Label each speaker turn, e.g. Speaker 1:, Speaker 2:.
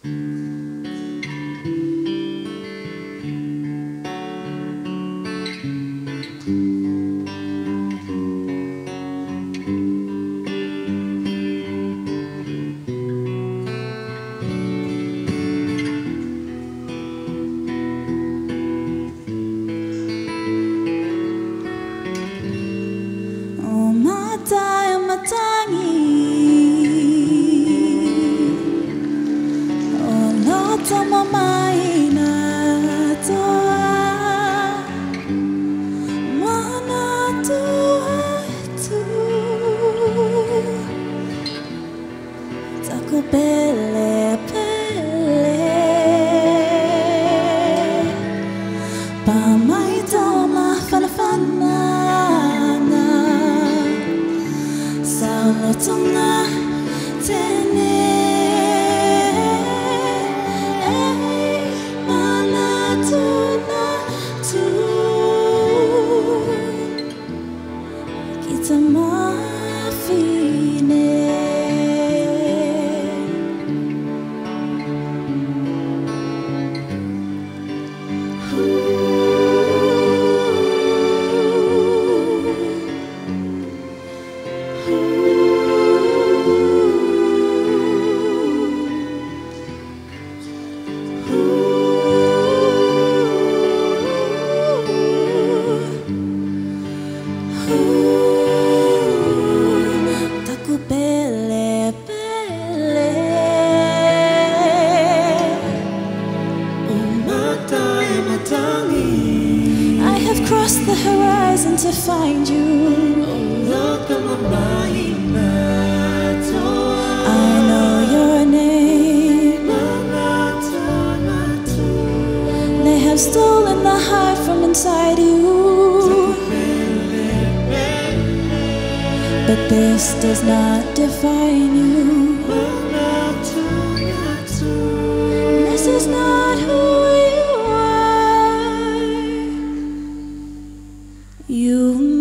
Speaker 1: Pele pele pamay toma falafanana saulotonga tene manatuna tu kita mafine. I have crossed the horizon to find you. I know your name. They have stolen the heart from inside you, but this does not define you. This is not who you are. You